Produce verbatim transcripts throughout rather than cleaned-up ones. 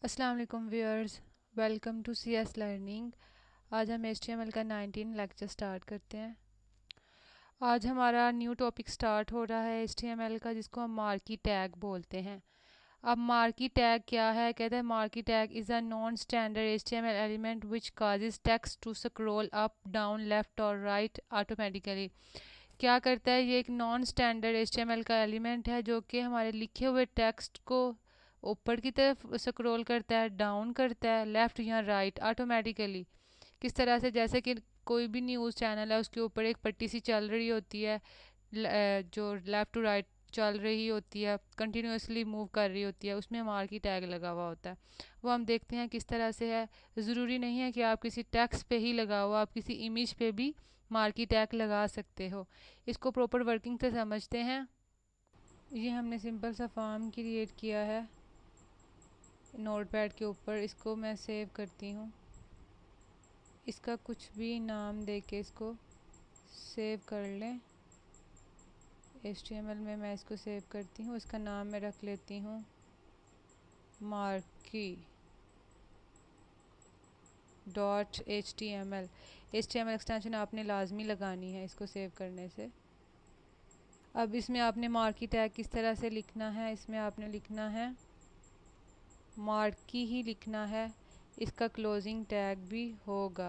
अस्सलाम वालेकुम viewers, welcome to C S learning. आज हम एच टी एम एल का नाइनटीन लेक्चर स्टार्ट करते हैं। आज हमारा न्यू टॉपिक स्टार्ट हो रहा है एच टी एम एल का, जिसको हम मार्की टैग बोलते हैं। अब मार्की टैग क्या है? कहते हैं marquee tag is a non standard H T M L element which causes text to scroll up down left और राइट ऑटोमेटिकली। क्या करता है? ये एक non standard H T M L का एलिमेंट है जो कि हमारे लिखे हुए टेक्स्ट को ऊपर की तरफ स्क्रॉल करता है, डाउन करता है, लेफ़्ट या राइट ऑटोमेटिकली। किस तरह से? जैसे कि कोई भी न्यूज़ चैनल है, उसके ऊपर एक पट्टी सी चल रही होती है जो लेफ़्ट टू राइट चल रही होती है, कंटिन्यूसली मूव कर रही होती है, उसमें मार्की टैग लगा हुआ होता है। वो हम देखते हैं किस तरह से है। ज़रूरी नहीं है कि आप किसी टेक्स्ट पे ही लगाओ, आप किसी इमेज पे भी मार्की टैग लगा सकते हो। इसको प्रॉपर वर्किंग से समझते हैं। ये हमने सिंपल सा फॉर्म क्रिएट किया है नोटपैड के ऊपर। इसको मैं सेव करती हूँ। इसका कुछ भी नाम दे के इसको सेव कर लें। एच टी एम एल में मैं इसको सेव करती हूँ। इसका नाम मैं रख लेती हूँ marquee dot H T M L. H T M L extension आपने लाजमी लगानी है इसको सेव करने से। अब इसमें आपने मार्की टैग किस तरह से लिखना है? इसमें आपने लिखना है मार्की ही लिखना है, इसका क्लोजिंग टैग भी होगा।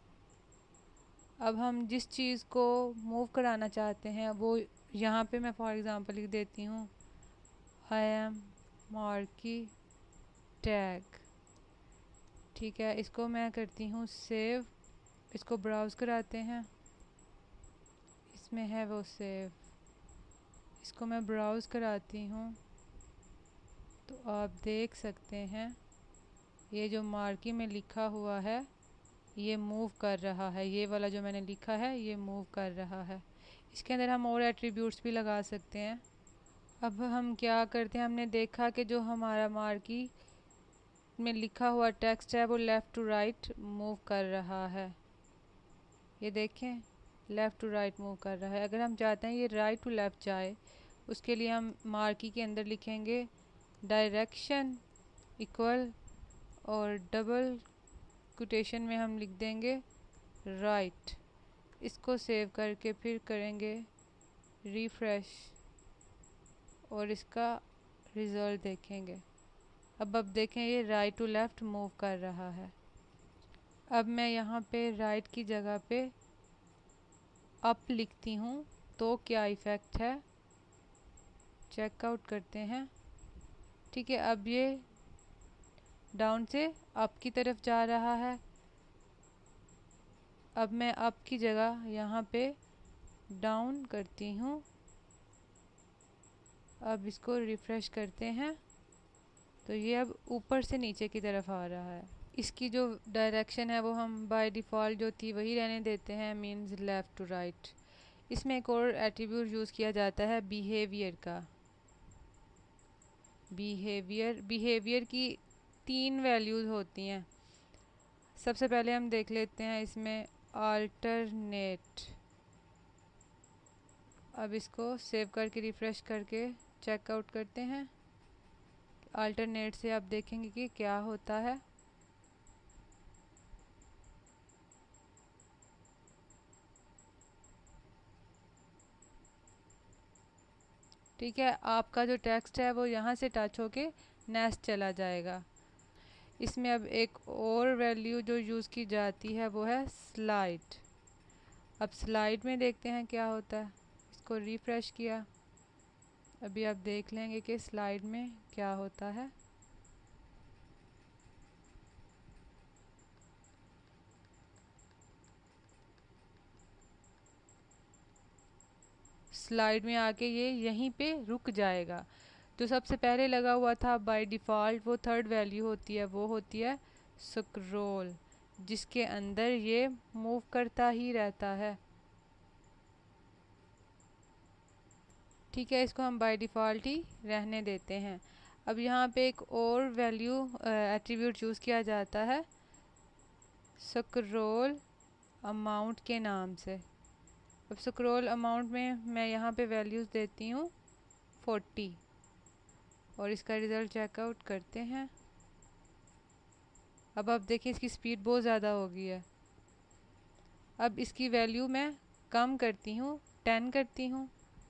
अब हम जिस चीज़ को मूव कराना चाहते हैं वो यहाँ पे मैं फॉर एग्ज़ाम्पल लिख देती हूँ आई एम मार्की टैग। ठीक है, इसको मैं करती हूँ सेव। इसको ब्राउज़ कराते हैं, इसमें है वो सेव। इसको मैं ब्राउज़ कराती हूँ तो आप देख सकते हैं ये जो मार्की में लिखा हुआ है ये मूव कर रहा है। ये वाला जो मैंने लिखा है ये मूव कर रहा है। इसके अंदर हम और एट्रीब्यूट्स भी लगा सकते हैं। अब हम क्या करते हैं, हमने देखा कि जो हमारा मार्की में लिखा हुआ टेक्स्ट है वो लेफ़्ट टू राइट मूव कर रहा है। ये देखें, लेफ़्ट टू राइट मूव कर रहा है। अगर हम चाहते हैं ये राइट टू लेफ़्ट जाए, उसके लिए हम मार्की के अंदर लिखेंगे डायरेक्शन इक्वल और डबल कोटेशन में हम लिख देंगे राइट। इसको सेव करके फिर करेंगे रिफ़्रेश और इसका रिज़ल्ट देखेंगे। अब अब देखें ये राइट टू लेफ़्ट मूव कर रहा है। अब मैं यहाँ पे राइट की जगह पे अप लिखती हूँ तो क्या इफ़ेक्ट है चेकआउट करते हैं। ठीक है, अब ये डाउन से अप की तरफ जा रहा है। अब मैं अप की जगह यहाँ पे डाउन करती हूँ। अब इसको रिफ़्रेश करते हैं तो ये अब ऊपर से नीचे की तरफ आ रहा है। इसकी जो डायरेक्शन है वो हम बाय डिफ़ॉल्ट जो थी वही रहने देते हैं, मीन्स लेफ़्ट टू राइट। इसमें एक और एट्रीब्यूट यूज़ किया जाता है बिहेवियर का। बिहेवियर बिहेवियर की तीन वैल्यूज़ होती हैं। सबसे पहले हम देख लेते हैं इसमें अल्टरनेट। अब इसको सेव करके रिफ़्रेश करके चेकआउट करते हैं। अल्टरनेट से आप देखेंगे कि क्या होता है। ठीक है, आपका जो टेक्स्ट है वो यहाँ से टच होके नेक्स्ट चला जाएगा। इसमें अब एक और वैल्यू जो यूज़ की जाती है वो है स्लाइड। अब स्लाइड में देखते हैं क्या होता है। इसको रिफ़्रेश किया, अभी आप देख लेंगे कि स्लाइड में क्या होता है। स्लाइड में आके ये यहीं पे रुक जाएगा। जो सबसे पहले लगा हुआ था बाय डिफ़ॉल्ट वो थर्ड वैल्यू होती है, वो होती है स्क्रॉल, जिसके अंदर ये मूव करता ही रहता है। ठीक है, इसको हम बाय डिफ़ॉल्ट ही रहने देते हैं। अब यहाँ पे एक और वैल्यू एट्रीब्यूट यूज़ किया जाता है स्क्रॉल अमाउंट के नाम से। अब स्क्रॉल अमाउंट में मैं यहाँ पे वैल्यूज़ देती हूँ फोर्टी और इसका रिज़ल्ट चेकआउट करते हैं। अब आप देखिए इसकी स्पीड बहुत ज़्यादा हो गई है। अब इसकी वैल्यू मैं कम करती हूँ, टेन करती हूँ।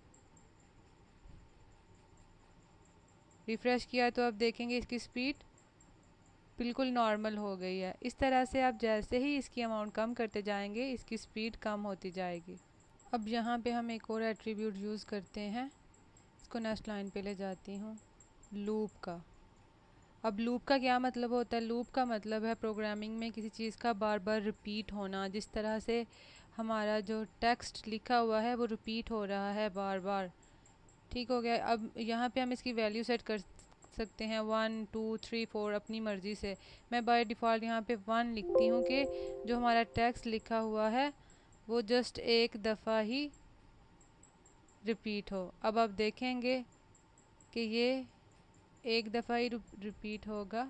रिफ़्रेश किया तो आप देखेंगे इसकी स्पीड बिल्कुल नॉर्मल हो गई है। इस तरह से आप जैसे ही इसकी अमाउंट कम करते जाएंगे इसकी स्पीड कम होती जाएगी। अब यहाँ पे हम एक और एट्रीब्यूट यूज़ करते हैं, इसको नेक्स्ट लाइन पे ले जाती हूँ, लूप का। अब लूप का क्या मतलब होता है? लूप का मतलब है प्रोग्रामिंग में किसी चीज़ का बार बार रिपीट होना। जिस तरह से हमारा जो टेक्स्ट लिखा हुआ है वो रिपीट हो रहा है बार बार। ठीक हो गया। अब यहाँ पे हम इसकी वैल्यू सेट कर सकते हैं वन टू थ्री फोर अपनी मर्ज़ी से। मैं बाय डिफ़ॉल्ट यहाँ पे वन लिखती हूँ कि जो हमारा टेक्स्ट लिखा हुआ है वो जस्ट एक दफ़ा ही रिपीट हो। अब आप देखेंगे कि ये एक दफ़ा ही रिपीट होगा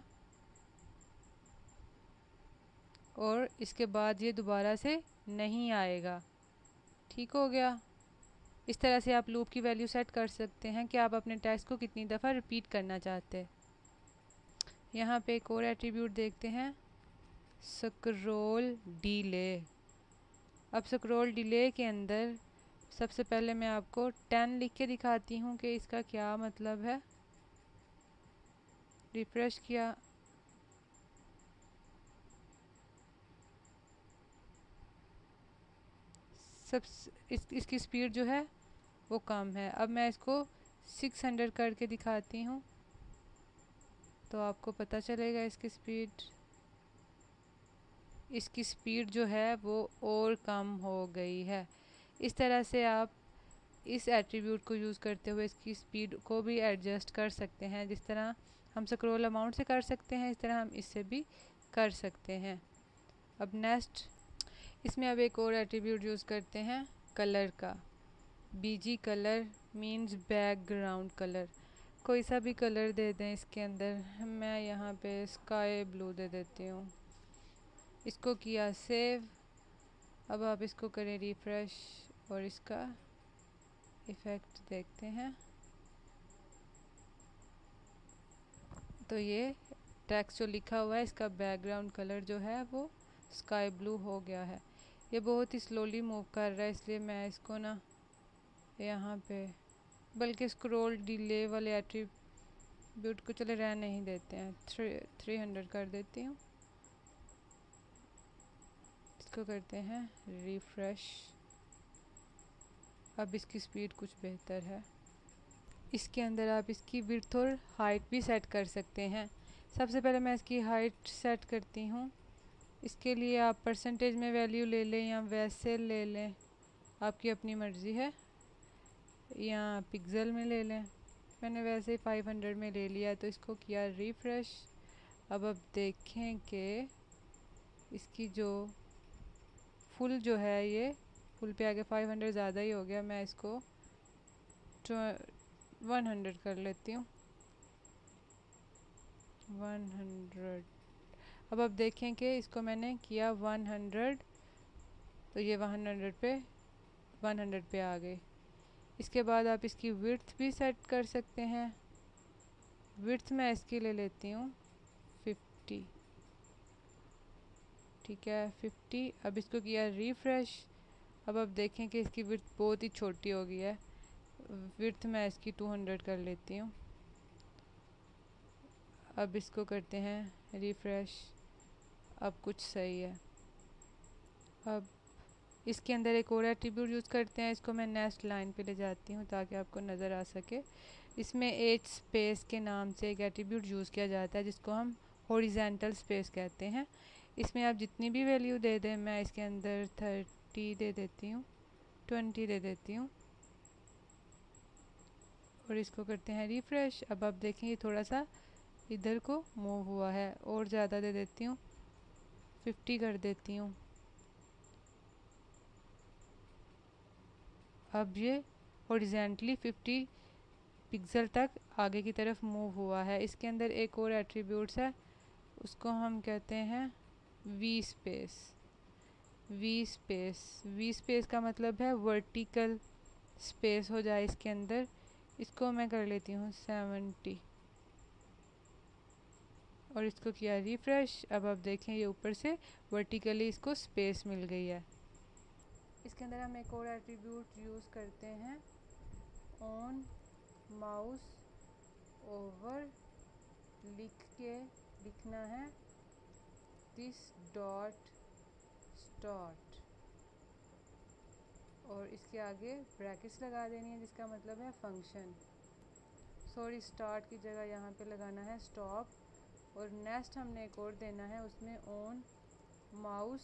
और इसके बाद ये दोबारा से नहीं आएगा। ठीक हो गया। इस तरह से आप लूप की वैल्यू सेट कर सकते हैं कि आप अपने टेक्स्ट को कितनी दफ़ा रिपीट करना चाहते हैं। यहाँ पे एक और एट्रीब्यूट देखते हैं, स्क्रॉल डिले। अब स्क्रॉल डिले के अंदर सबसे पहले मैं आपको टेन लिख के दिखाती हूँ कि इसका क्या मतलब है। रिफ्रेश किया, सब इस, इसकी स्पीड जो है वो कम है। अब मैं इसको सिक्स हंड्रेड करके दिखाती हूँ तो आपको पता चलेगा इसकी स्पीड इसकी स्पीड जो है वो और कम हो गई है। इस तरह से आप इस एट्रीब्यूट को यूज़ करते हुए इसकी स्पीड को भी एडजस्ट कर सकते हैं। जिस तरह हम स्क्रॉल अमाउंट से कर सकते हैं, इस तरह हम इससे भी कर सकते हैं। अब नेक्स्ट इसमें अब एक और एट्रीब्यूट यूज़ करते हैं, कलर का। BG colour means background colour. कोई सा भी कलर दे दें इसके अंदर। मैं यहाँ पे स्काई ब्लू दे देती हूँ। इसको किया सेव। अब आप इसको करें रिफ्रेश और इसका इफ़ेक्ट देखते हैं तो ये टेक्स्ट जो लिखा हुआ है इसका बैकग्राउंड कलर जो है वो स्काई ब्लू हो गया है। ये बहुत ही स्लोली मूव कर रहा है, इसलिए मैं इसको ना यहाँ पे बल्कि स्क्रॉल डिले वाले एट्रीब्यूट को चले रहने नहीं देते हैं, थ्री थ्री हंड्रेड कर देती हूँ। इसको करते हैं रिफ्रेश। अब इसकी स्पीड कुछ बेहतर है। इसके अंदर आप इसकी विड्थ और हाइट भी सेट कर सकते हैं। सबसे पहले मैं इसकी हाइट सेट करती हूँ। इसके लिए आप परसेंटेज में वैल्यू ले लें या वैसे ले लें, आपकी अपनी मर्ज़ी है, या पिक्सल में ले लें। मैंने वैसे ही फाइव हंड्रेड में ले लिया तो इसको किया रिफ्रेश। अब आप देखें कि इसकी जो फुल जो है ये फुल पे आगे फाइव हंड्रेड ज़्यादा ही हो गया। मैं इसको वन हंड्रेड कर लेती हूँ, वन हंड्रेड। अब आप देखें कि इसको मैंने किया वन हंड्रेड तो ये वन हंड्रेड पे वन हंड्रेड पे आ गए। इसके बाद आप इसकी विड्थ भी सेट कर सकते हैं। विड्थ मैं इसकी ले लेती हूँ फिफ्टी। ठीक है, फिफ्टी। अब इसको किया रिफ्रेश। अब आप देखें कि इसकी विड्थ बहुत ही छोटी हो गई है। विड्थ मैं इसकी टू हंड्रेड कर लेती हूँ। अब इसको करते हैं रिफ्रेश। अब कुछ सही है। अब इसके अंदर एक और एट्रीब्यूट यूज़ करते हैं, इसको मैं नेक्स्ट लाइन पे ले जाती हूँ ताकि आपको नज़र आ सके। इसमें एच स्पेस के नाम से एक एट्रीब्यूट यूज़ किया जाता है जिसको हम हॉरिजॉन्टल स्पेस कहते हैं। इसमें आप जितनी भी वैल्यू दे दें, मैं इसके अंदर थर्टी दे देती हूँ, ट्वेंटी दे देती हूँ और इसको करते हैं रिफ्रेश। अब आप देखेंगे थोड़ा सा इधर को मूव हुआ है, और ज़्यादा दे देती हूँ, फिफ्टी कर देती हूँ। अब ये हॉरिजॉन्टली फिफ्टी पिक्सल तक आगे की तरफ मूव हुआ है। इसके अंदर एक और एट्रीब्यूट्स है, उसको हम कहते हैं V space. V space V space का मतलब है वर्टिकल स्पेस हो जाए इसके अंदर। इसको मैं कर लेती हूँ सेवेंटी। और इसको किया रिफ्रेश। अब आप देखें ये ऊपर से वर्टिकली इसको स्पेस मिल गई है। इसके अंदर हम एक और एट्रीब्यूट यूज़ करते हैं, ऑन माउस ओवर, लिख के लिखना है दिस डॉट स्टार्ट और इसके आगे ब्रैकेट्स लगा देनी है जिसका मतलब है फंक्शन। सॉरी, स्टार्ट की जगह यहाँ पे लगाना है स्टॉप। और नेक्स्ट हमने एक और देना है, उसमें ऑन माउस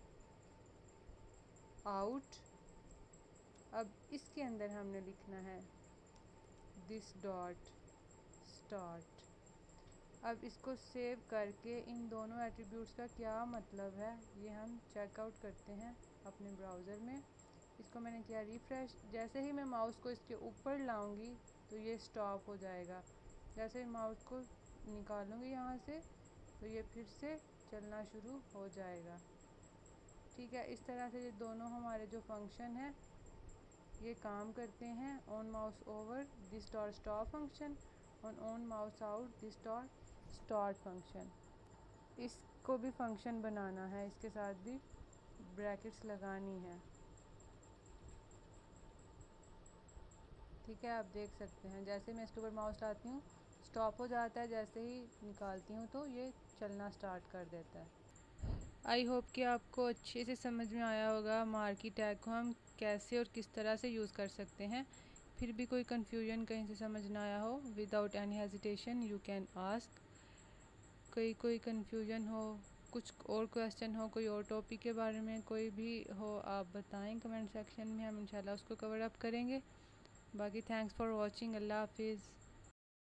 आउट। अब इसके अंदर हमने लिखना है दिस डॉट स्टार्ट। अब इसको सेव करके इन दोनों एट्रीब्यूट्स का क्या मतलब है ये हम चेकआउट करते हैं अपने ब्राउज़र में। इसको मैंने किया रिफ्रेश। जैसे ही मैं माउस को इसके ऊपर लाऊंगी तो ये स्टॉप हो जाएगा। जैसे ही माउस को निकालूंगी यहाँ से तो ये फिर से चलना शुरू हो जाएगा। ठीक है, इस तरह से ये दोनों हमारे जो फंक्शन है ये काम करते हैं। On mouse over this dot stop function, on on mouse out this dot start function. इसको भी फंक्शन बनाना है, इसके साथ भी ब्रैकेट्स लगानी है। ठीक है, आप देख सकते हैं जैसे मैं इसके ऊपर माउस लाती हूँ स्टॉप हो जाता है, जैसे ही निकालती हूँ तो ये चलना स्टार्ट कर देता है। आई होप कि आपको अच्छे से समझ में आया होगा मार्की टैग को हम कैसे और किस तरह से यूज़ कर सकते हैं। फिर भी कोई कन्फ्यूजन कहीं से समझ ना आया हो, without any hesitation you can ask. कोई कोई कन्फ्यूजन हो, कुछ और क्वेश्चन हो, कोई और टॉपिक के बारे में कोई भी हो, आप बताएं कमेंट सेक्शन में, हम इंशाल्लाह उसको कवर अप करेंगे। बाकी थैंक्स फॉर वॉचिंग। अल्लाह हाफिज़।